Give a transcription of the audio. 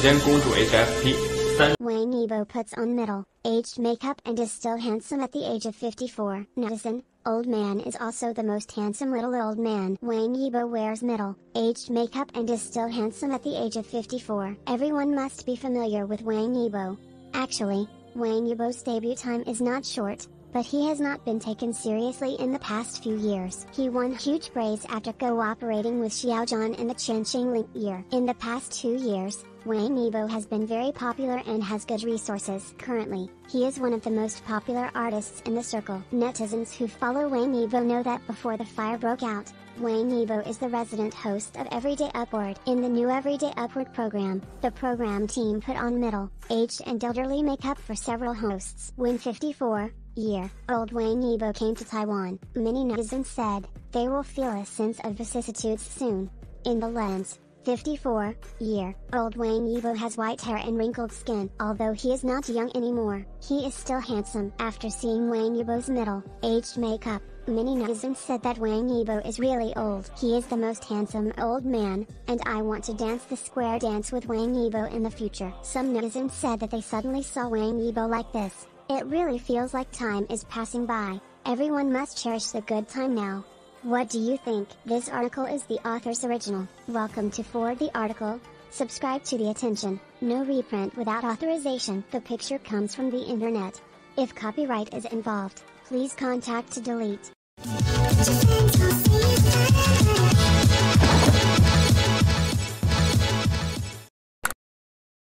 间公主 HFP 3 Wang Yibo puts on middle-aged makeup and is still handsome at the age of 54. Netizen, old man is also the most handsome little old man. Wang Yibo wears middle-aged makeup and is still handsome at the age of 54. Everyone must be familiar with Wang Yibo. Actually, Wang Yibo's debut time is not short, but he has not been taken seriously in the past few years. He won huge praise after cooperating with Xiao Zhan in the Qianqing Link year. In the past 2 years, Wang Yibo has been very popular and has good resources. Currently, he is one of the most popular artists in the circle. Netizens who follow Wang Yibo know that before the fire broke out, Wang Yibo is the resident host of Everyday Upward. In the new Everyday Upward program, the program team put on middle-aged and elderly makeup for several hosts. When 54-year-old Wang Yibo came to Taiwan, many netizens said, they will feel a sense of vicissitudes soon. In the lens, 54-year-old Wang Yibo has white hair and wrinkled skin. Although he is not young anymore, he is still handsome. After seeing Wang Yibo's middle-aged makeup, many netizens said that Wang Yibo is really old. He is the most handsome old man, and I want to dance the square dance with Wang Yibo in the future. Some netizens said that they suddenly saw Wang Yibo like this. It really feels like time is passing by. Everyone must cherish the good time now. What do you think? This article is the author's original. Welcome to Forward the article. Subscribe to the attention. No reprint without authorization. The picture comes from the internet. If copyright is involved, please contact to delete.